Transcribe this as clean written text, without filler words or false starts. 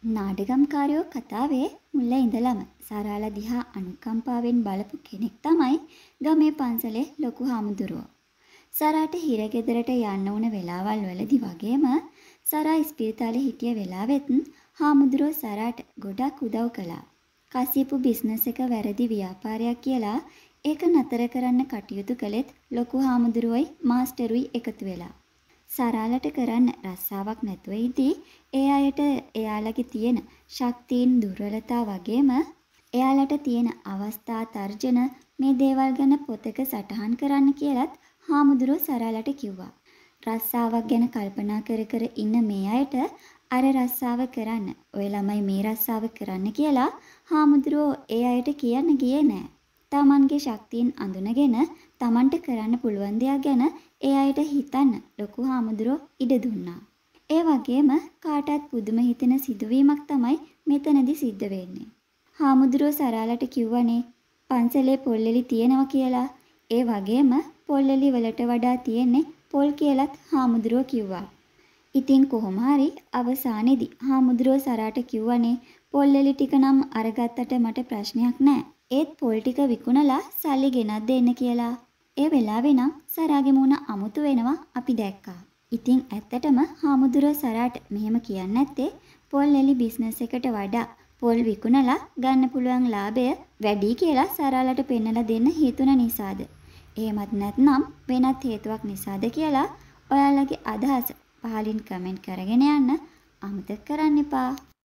නාටකම්කාරයෝ කතාවේ මුල ඉඳලම සරාලා දිහා අනුකම්පාවෙන් බලපු කෙනෙක් තමයි ගමේ පන්සලේ ලොකු හාමුදුරුවෝ. සරාට හිරගෙදරට යන්න උන වෙලාවල් වලදී වගේම සරා ඉස්පිරිතාලේ හිටිය වෙලාවෙත් හාමුදුරුවෝ සරාට ගොඩක් උදව් කළා. කසිපු බිස්නස් එක වැරදි ව්‍යාපාරයක් කියලා ඒක නතර කරන්න කටයුතු කළෙත් ලොකු හාමුදුරුවෝයි මාස්ටරුයි එකතු වෙලා. සරාලට කරන්න රස්සාවක් නැතුව ඉදී ඒ අයට එයාලගේ තියෙන ශක්තියින් දුර්වලතා වගේම එයාලට තියෙන අවස්ථා තර්ජන මේ දේවල් ගැන පොතක සටහන් කරන්න කියලත් හාමුදුරුවෝ සරාලට කිව්වා. රස්සාවක් ගැන කල්පනා කර කර ඉන්න මේ අයට අර රස්සාව කරන්න, ඔය ළමයි මේ රස්සාව කරන්න කියලා හාමුදුරුවෝ ඒ අයට කියන්න ගියේ නෑ. තමන්ගේ ශක්තියින් අඳුනගෙන තමන්ට කරන්න පුළුවන් දෙයක් ගැන ඒ අයට හිතන්න ලොකු හාමුදුරුවෝ ඉඩ දුන්නා. ඒ වගේම කාටත් පුදුම හිතෙන සිදුවීමක් තමයි මෙතනදී සිද්ධ වෙන්නේ. හාමුදුරුවෝ සරාලට කිව්වනේ පන්සලේ පොල්ලෙලි තියෙනවා කියලා. ඒ වගේම පොල්ලෙලි වලට වඩා තියෙන්නේ පොල් කියලත් හාමුදුරුවෝ කිව්වා. ඉතින් කොහොම හරි අවසානයේදී හාමුදුරුවෝ සරාට කිව්වනේ පොල්ලෙලි ටික නම් අරගත්තට මට ප්‍රශ්නයක් නෑ. ඒත් පොල් ටික විකුණලා සල්ලි ගෙනත් දෙන්න කියලා. ඒ වෙලාවේ නම් සරාගේ මූණ අමුතු වෙනවා අපි දැක්කා. ඉතින් ඇත්තටම හාමුදුරුවෝ සරාට මෙහෙම කියන්නේ නැත්තේ පොල් එලි බිස්නස් එකට වඩා පොල් විකුණලා ගන්න පුළුවන් ලාභය වැඩි කියලා සරාලට පෙන්නලා දෙන්න හේතුන නිසාද? එහෙමත් නැත්නම් වෙනත් හේතුවක් නිසාද කියලා ඔයාලගේ අදහස පහලින් කමෙන්ට් කරගෙන යන්න අමතක කරන්න එපා.